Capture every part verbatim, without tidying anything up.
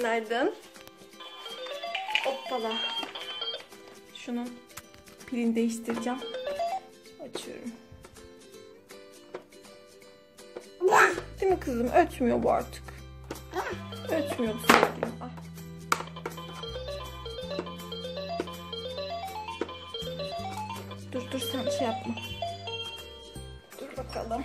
günaydın. Hoppala. Şunun pilini değiştireceğim. Açıyorum. Değil mi kızım? Ötmüyor bu artık. Ötmüyor bu sevgilim. Ah. Dur dur sen şey yapma. Dur bakalım.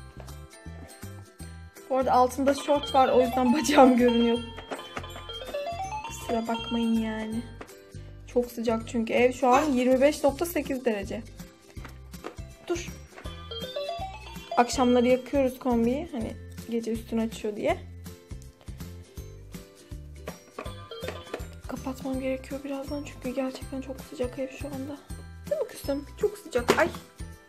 Bu arada altımda şort var, o yüzden bacağım görünüyor. Kusura bakmayın yani. Çok sıcak çünkü ev şu an yirmi beş nokta sekiz derece. Dur. Akşamları yakıyoruz kombiyi. Hani gece üstünü açıyor diye. Kapatmam gerekiyor birazdan çünkü gerçekten çok sıcak ev şu anda. Değil mi kızım? Çok sıcak. Ay.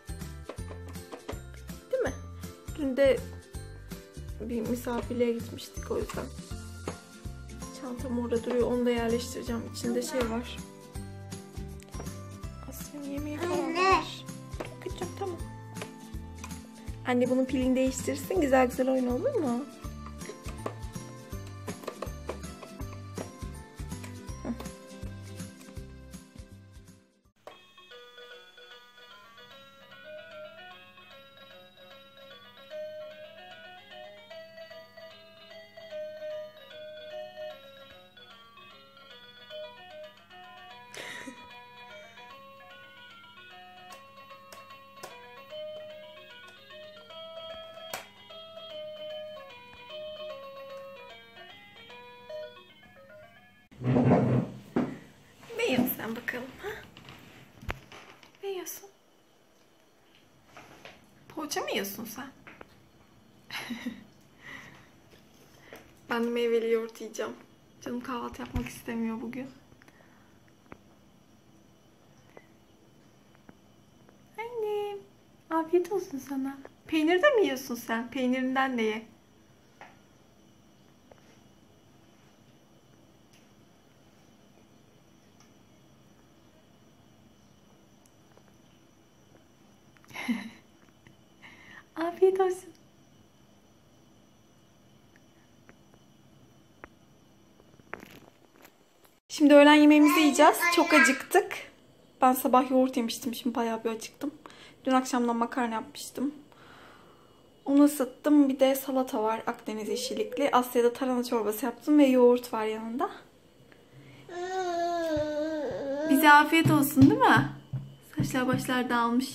Değil mi? Dün de bir misafirliğe gitmiştik o yüzden. Çantam orada duruyor. Onu da yerleştireceğim. İçinde şey var. Asya'nın yemeği falan var. Bakacağım, tamam. Anne bunun pilini değiştirsin. Güzel güzel oyun olur mu? Ne yiyorsun sen bakalım? Ha? Ne yiyorsun? Poğaça mı yiyorsun sen? Ben de meyveli yoğurt yiyeceğim. Canım kahvaltı yapmak istemiyor bugün. Annem, afiyet olsun sana. Peynir de mi yiyorsun sen? Peynirinden de ye. Afiyet olsun. Şimdi öğlen yemeğimizi yiyeceğiz. Çok acıktık. Ben sabah yoğurt yemiştim. Şimdi bayağı bir acıktım. Dün akşamdan makarna yapmıştım. Onu ısıttım. Bir de salata var. Akdeniz yeşillikli. Asya'da tarhana çorbası yaptım ve yoğurt var yanında. Bize afiyet olsun değil mi? Saçlar başlar dağılmış.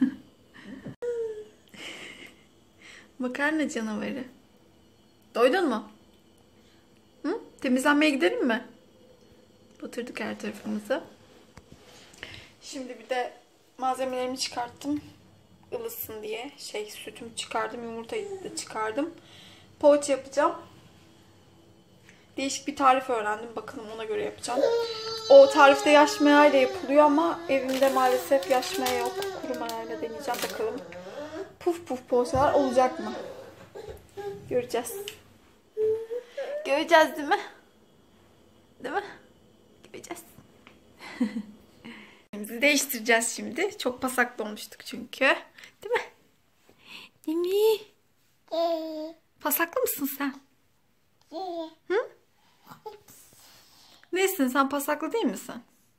Makarna canavarı. Doydun mu? Hı? Temizlenmeye gidelim mi? Batırdık her tarafımızı. Şimdi bir de malzemelerimi çıkarttım. Ilısın diye. Şey, sütümü çıkardım. Yumurtayı da çıkardım. Poğaça yapacağım. Değişik bir tarif öğrendim. Bakalım ona göre yapacağım. O tarifte yaş mayayla yapılıyor ama evimde maalesef yaş maya yok. Kuru mayayla deneyeceğim. Bakalım puf puf poğaçalar olacak mı? Göreceğiz. Göreceğiz değil mi? Değil mi? Göreceğiz. Bizi değiştireceğiz şimdi. Çok pasaklı olmuştuk çünkü. Değil mi? Değil mi? Pasaklı mısın sen? Hı? Nesin? Sen pasaklı değil misin?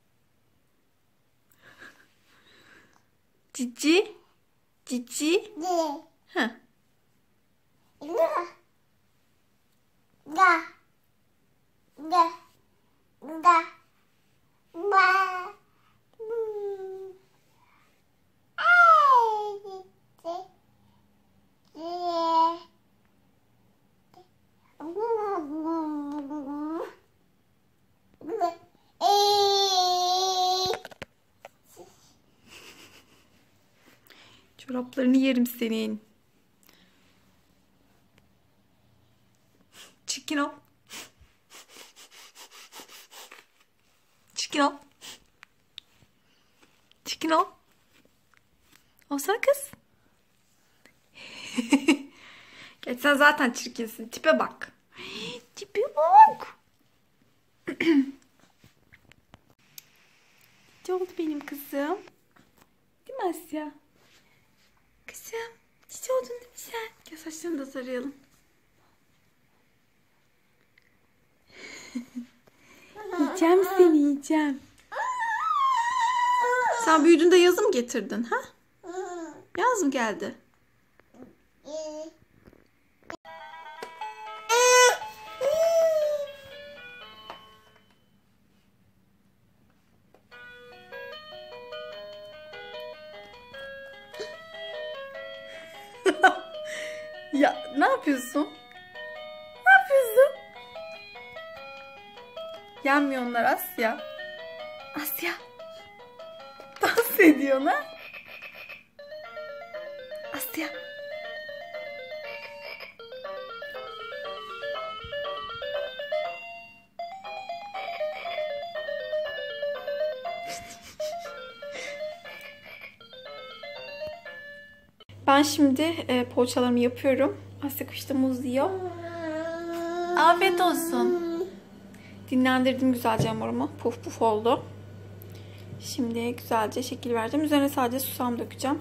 Cici? Cici? Hı. Da. Da. Da. Ba. Çoraplarını yerim senin. Çirkin ol. Çirkin ol. Çirkin ol. Olsana kız. Geç, sen zaten çirkinsin. Tipe bak. Tipe bak. Ne oldu benim kızım? Değil mi Asya? Kızım. Çiçeği oldun değil mi sen? Gel saçlarını da sarayalım. Yiyeceğim seni, yiyeceğim. Sen büyüdüğünde yazı mı getirdin ha? Yaz mı geldi? Ya ne yapıyorsun? Ne yapıyorsun? Yenmiyor onlar Asya. Asya. Dans ediyor ha? Asya. Ben şimdi e, poğaçalarımı yapıyorum. Asya kuşta muz yiyor. Afiyet olsun. Dinlendirdim güzelce hamurumu. Puf puf oldu. Şimdi güzelce şekil vereceğim. Üzerine sadece susam dökeceğim.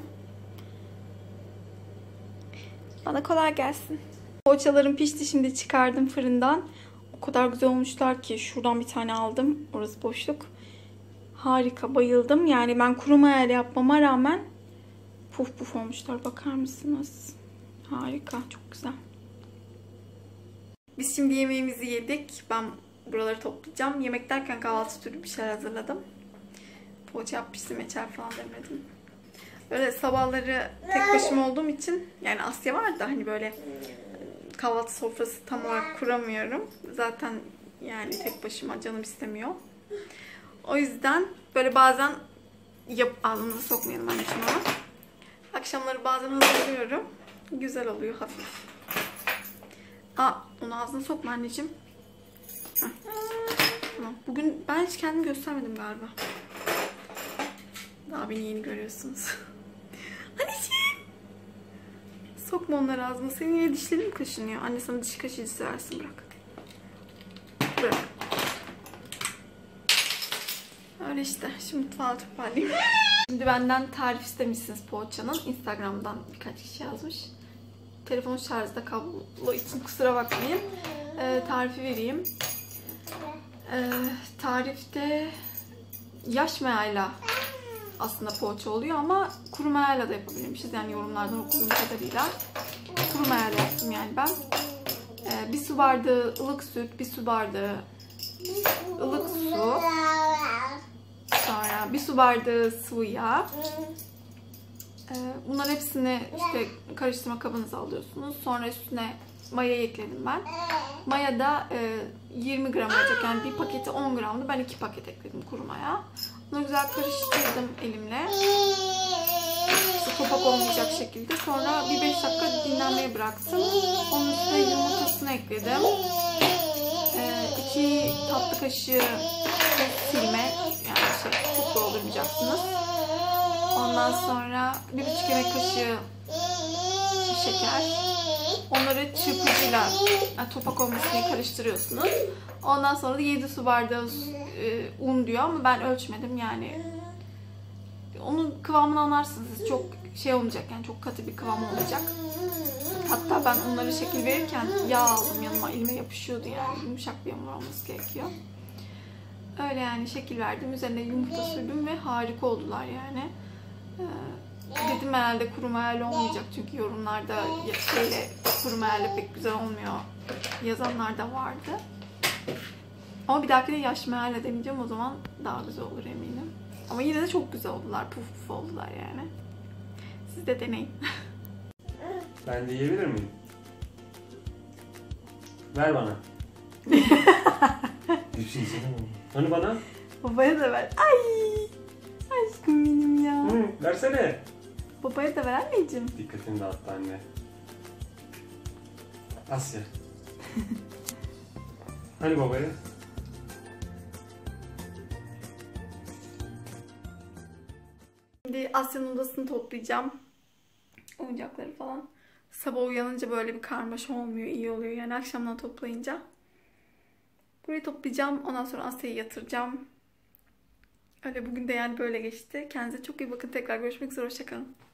Bana kolay gelsin. Poğaçalarım pişti. Şimdi çıkardım fırından. O kadar güzel olmuşlar ki. Şuradan bir tane aldım. Orası boşluk. Harika. Bayıldım. Yani ben kuru mayayla yapmama rağmen puf puf olmuşlar. Bakar mısınız? Harika. Çok güzel. Biz şimdi yemeğimizi yedik. Ben buraları toplayacağım. Yemek derken kahvaltı türü bir şeyler hazırladım. Poğaça yapmıştım. Reçel falan demedim. Böyle sabahları tek başıma olduğum için, yani Asya var da hani böyle kahvaltı sofrası tam olarak kuramıyorum. Zaten yani tek başıma canım istemiyor. O yüzden böyle bazen yap, ağzınıza sokmayalım anneciğim ama. Akşamları bazen hazırlıyorum. Güzel oluyor hafif. Aa, onu ağzına sokma anneciğim. Heh. Tamam. Bugün ben hiç kendimi göstermedim galiba. Daha beni yeni görüyorsunuz. Anneciğim! Sokma onları ağzına. Senin yine dişlerin kaşınıyor. Anne sana diş kaşıyıcısı versin, bırak. Bırak. Öyle işte. Şimdi mutfağı toparlayayım. Şimdi benden tarif istemişsiniz poğaçanın. Instagram'dan birkaç kişi yazmış. Telefon şarjda, kablo için kusura bakmayın. Ee, tarifi vereyim. Ee, tarifte yaş mayayla aslında poğaça oluyor ama kuru mayayla da yapabilirmişiz. Yani yorumlardan okuduğum kadarıyla kuru mayayla yaptım yani ben. Ee, bir su bardağı ılık süt, bir su bardağı ılık su, sonra bir su bardağı sıvı yağ. Ee, bunların hepsini işte karıştırma kabınıza alıyorsunuz. Sonra üstüne maya ekledim ben. Maya da e, yirmi gram olacak, yani bir paketi on gramdı. Ben iki paket ekledim kuru maya. Bunu güzel karıştırdım elimle. İşte topak olmayacak şekilde. Sonra bir beş dakika dinlenmeye bıraktım. Onun üstüne yumurtasını ekledim. E, iki tatlı kaşığı silme, yani şey, çok doldurmayacaksınız. Ondan sonra bir buçuk yemek kaşığı şeker. Onları çırpıcıyla, yani topak olmasın diye karıştırıyorsunuz. Ondan sonra da yedi su bardağı e, un diyor ama ben ölçmedim yani. Onun kıvamını anlarsınız. Çok şey olmayacak, yani çok katı bir kıvam olacak. Hatta ben onları şekil verirken yağ aldım yanıma, elime yapışıyordu yani. Yumuşak bir hamur olması gerekiyor. Öyle yani şekil verdim. Üzerine yumurta sürdüm ve harika oldular yani. Ee, dedim herhalde kuru mayayla olmayacak çünkü yorumlarda şeyle kuru mayayla pek güzel olmuyor yazanlar da vardı. Ama bir dahakine yaş mayayla demeyeceğim, o zaman daha güzel olur eminim. Ama yine de çok güzel oldular, puf puf oldular yani. Siz de deneyin. Ben de yiyebilir miyim? Ver bana. Düşünsene mi? Hani bana? Babaya da ver. Ay! Aşkım benim ya. Hı, versene. Babaya da ver anneciğim. Dikkatini dağıttı anne. Asya. Hani babaya? Şimdi Asya'nın odasını toplayacağım. Oyuncakları falan. Sabah uyanınca böyle bir karmaşa olmuyor, iyi oluyor. Yani akşamdan toplayınca. Burayı toplayacağım. Ondan sonra Asya'yı yatıracağım. Öyle bugün de yani böyle geçti. Kendinize çok iyi bakın. Tekrar görüşmek üzere. Hoşça kalın.